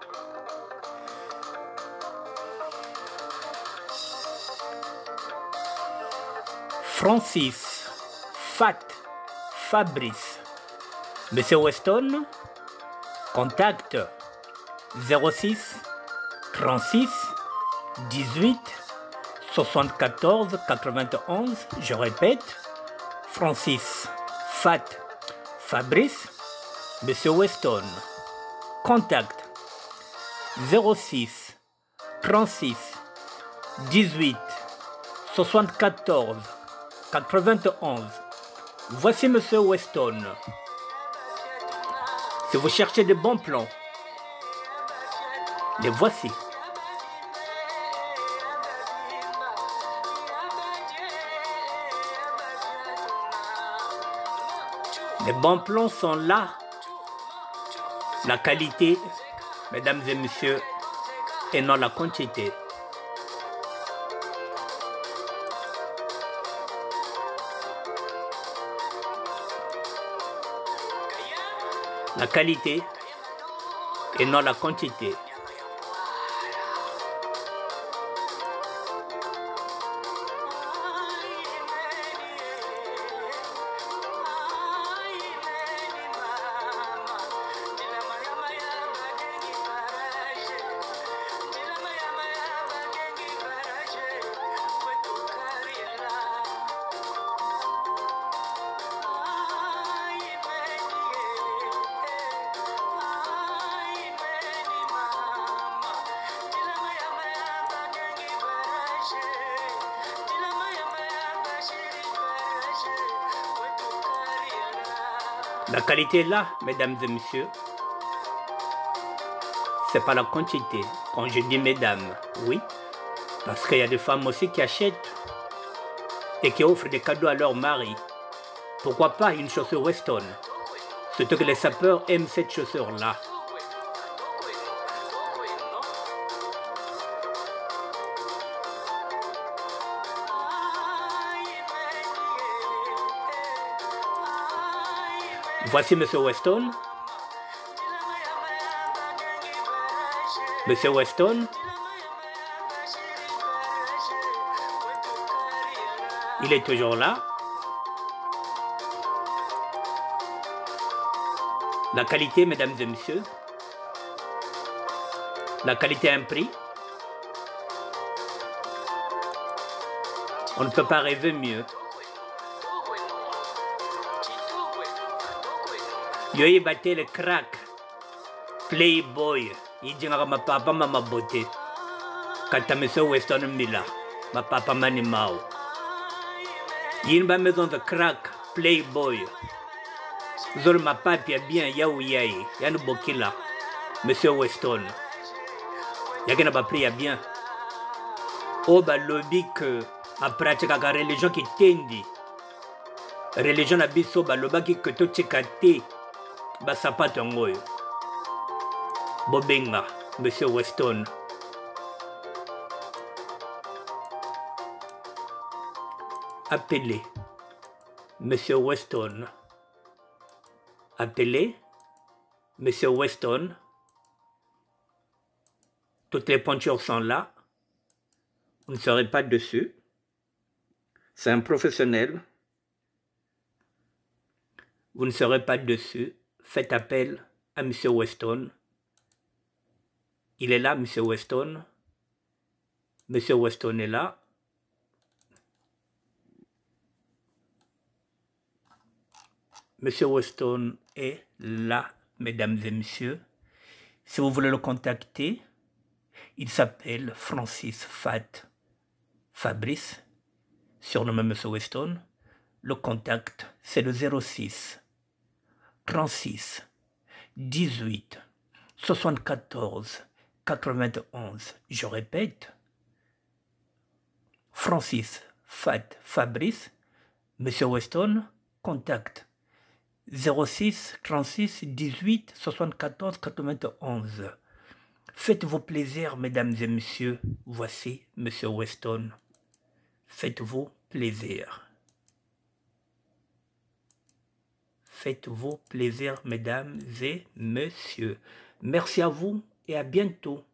Francis, Fat, Fabrice. Monsieur Weston, contact 06 36 18 74 91. Je répète, Francis, Fat, Fabrice, Monsieur Weston, contact 06 36 18 74 91. Voici Monsieur Weston. Si vous cherchez de bons plans, les voici. Les bons plans sont là. La qualité, mesdames et messieurs, et non la quantité. La qualité et non la quantité. La qualité est là, mesdames et messieurs. C'est pas la quantité. Quand je dis mesdames, oui. Parce qu'il y a des femmes aussi qui achètent et qui offrent des cadeaux à leur mari. Pourquoi pas une chaussure Weston? Surtout que les sapeurs aiment cette chaussure-là. Voici Monsieur Weston. Monsieur Weston. Il est toujours là. La qualité, mesdames et messieurs. La qualité a un prix. On ne peut pas rêver mieux. Yoyi batté le crack, playboy, il dit ma papa mama beauté. Quand Monsieur Weston Mila, ma papa mani mao. Il m'a maison de crack, playboy. Zol ma papi bien yaou yaï, yan bokila, Monsieur Weston. Y'a n'a pas pris bien. Oh bah lobby que à pratique à la religion qui tendi. Religion na biso ba lobaki que to tchekate. Basapato ngoyo bobenga Monsieur Weston. Appelez Monsieur Weston. Appelez Monsieur Weston. Toutes les pointures sont là. Vous ne serez pas dessus. C'est un professionnel. Vous ne serez pas dessus. Faites appel à M. Weston. Il est là, M. Weston. M. Weston est là. M. Weston est là, mesdames et messieurs. Si vous voulez le contacter, il s'appelle Francis Fat Fabrice, surnommé M. Weston. Le contact, c'est le 06 36 18 74 91. Je répète, Francis Fat Fabrice, Monsieur Weston, contact 06 36 18 74 91. Faites-vous plaisir, mesdames et messieurs. Voici Monsieur Weston. Faites-vous plaisir. Faites-vous plaisir, mesdames et messieurs. Merci à vous et à bientôt.